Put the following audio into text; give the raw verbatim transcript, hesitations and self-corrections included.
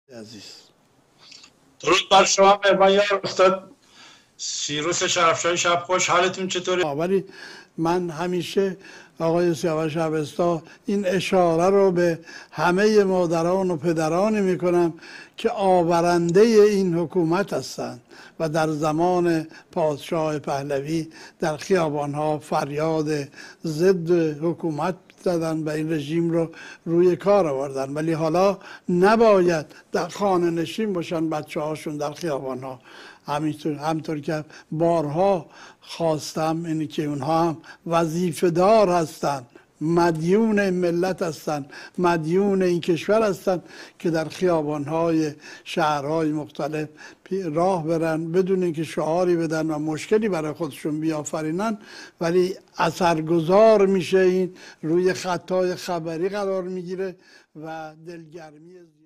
عزیز درود بر شما مهربان یار استاد سیروس شرفشاهی. شب خوش، حالتون چطوره؟ ولی من همیشه آقای سیاوش اوستا این اشاره رو به همه مادران و پدرانی میکنم که آورنده این حکومت هستند و در زمان پادشاه پهلوی در خیابانها فریاد ضد حکومت زدن و این رژیم رو روی کار آوردن، ولی حالا نباید در خانه نشین باشن بچه هاشون در خیابان ها. همینطور همطور که بارها خواستم اینه که اونها هم وظیفه دار هستن، مدیون ملت هستند، مدیون این کشور هستند که در خیابانهای شهرهای مختلف راه برن بدون اینکه شعاری بدن و مشکلی برای خودشون بیافرینن، ولی اثرگذار میشه، این روی خطای خبری قرار میگیره و دلگرمی